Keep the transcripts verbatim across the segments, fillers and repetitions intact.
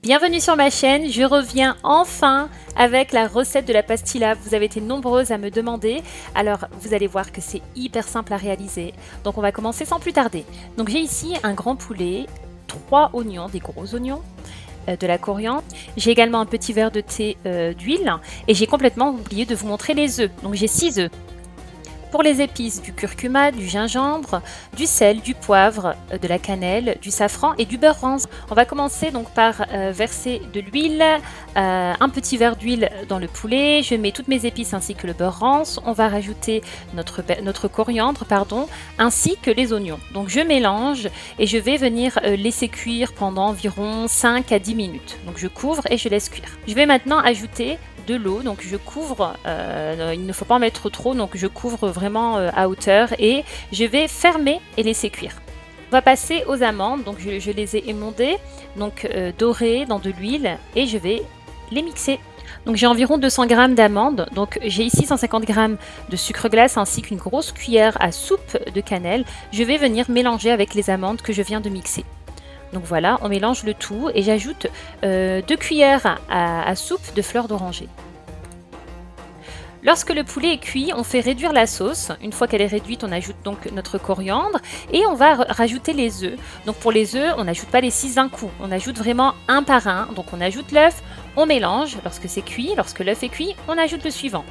Bienvenue sur ma chaîne, je reviens enfin avec la recette de la pastilla. Vous avez été nombreuses à me demander, alors vous allez voir que c'est hyper simple à réaliser. Donc on va commencer sans plus tarder. Donc j'ai ici un grand poulet, trois oignons, des gros oignons, euh, de la coriandre. J'ai également un petit verre de thé euh, d'huile et j'ai complètement oublié de vous montrer les œufs. Donc j'ai six œufs. Pour les épices, du curcuma, du gingembre, du sel, du poivre, de la cannelle, du safran et du beurre rance. On va commencer donc par euh, verser de l'huile, euh, un petit verre d'huile dans le poulet. Je mets toutes mes épices ainsi que le beurre rance. On va rajouter notre, notre coriandre, pardon, ainsi que les oignons. Donc je mélange et je vais venir euh, laisser cuire pendant environ cinq à dix minutes. Donc je couvre et je laisse cuire. Je vais maintenant ajouter de l'eau, donc je couvre, euh, il ne faut pas en mettre trop, donc je couvre vraiment euh, à hauteur et je vais fermer et laisser cuire. On va passer aux amandes, donc je, je les ai émondées, donc euh, dorées dans de l'huile et je vais les mixer. Donc j'ai environ deux cents grammes d'amandes, donc j'ai ici cent cinquante grammes de sucre glace ainsi qu'une grosse cuillère à soupe de cannelle. Je vais venir mélanger avec les amandes que je viens de mixer. Donc voilà, on mélange le tout et j'ajoute euh, deux cuillères à, à soupe de fleurs d'oranger. Lorsque le poulet est cuit, on fait réduire la sauce. Une fois qu'elle est réduite, on ajoute donc notre coriandre et on va rajouter les œufs. Donc pour les œufs, on n'ajoute pas les six d'un coup, on ajoute vraiment un par un. Donc on ajoute l'œuf, on mélange. Lorsque c'est cuit, lorsque l'œuf est cuit, on ajoute le suivant.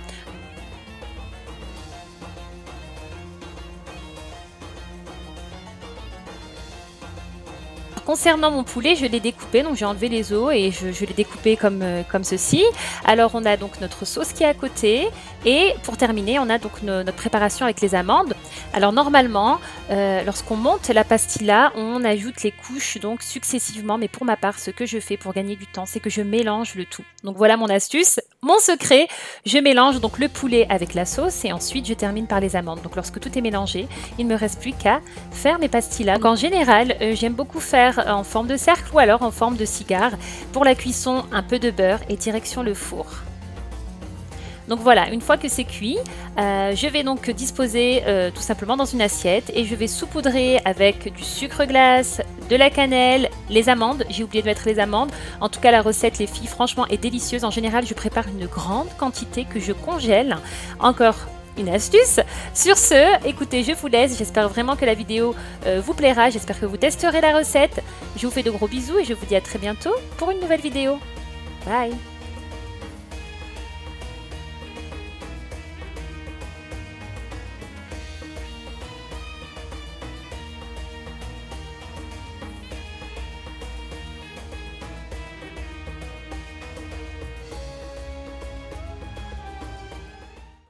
Concernant mon poulet, je l'ai découpé, donc j'ai enlevé les os et je, je l'ai découpé comme, euh, comme ceci. Alors on a donc notre sauce qui est à côté et pour terminer, on a donc no, notre préparation avec les amandes. Alors normalement, euh, lorsqu'on monte la pastilla, on ajoute les couches donc successivement, mais pour ma part, ce que je fais pour gagner du temps, c'est que je mélange le tout. Donc voilà mon astuce, mon secret, je mélange donc le poulet avec la sauce et ensuite je termine par les amandes. Donc lorsque tout est mélangé, il ne me reste plus qu'à faire mes pastillas. Donc en général, euh, j'aime beaucoup faire en forme de cercle ou alors en forme de cigare. Pour la cuisson, un peu de beurre et direction le four. Donc voilà, une fois que c'est cuit, euh, je vais donc disposer euh, tout simplement dans une assiette et je vais saupoudrer avec du sucre glace, de la cannelle, les amandes. J'ai oublié de mettre les amandes. En tout cas, la recette, les filles, franchement, est délicieuse. En général, je prépare une grande quantité que je congèle. Encore une astuce. Sur ce, écoutez, je vous laisse. J'espère vraiment que la vidéo euh, vous plaira. J'espère que vous testerez la recette. Je vous fais de gros bisous et je vous dis à très bientôt pour une nouvelle vidéo. Bye!